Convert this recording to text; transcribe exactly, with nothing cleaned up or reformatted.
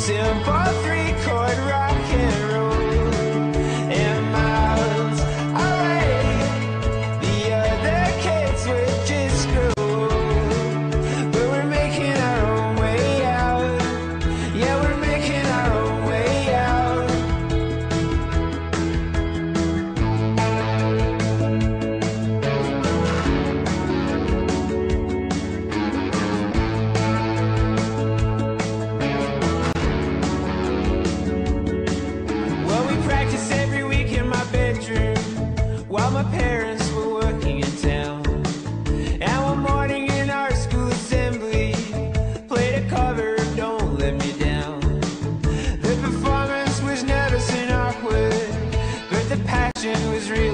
simple three-chord rock and roll. And miles away, the other kids were just school. But we're making our own way out. Yeah, we're making our own way out. Well, we practiced every week in my bedroom while my parents were working in town. And one morning in our school assembly, played a cover of Don't Let Me Down. The performance was nervous and awkward, but the passion was real.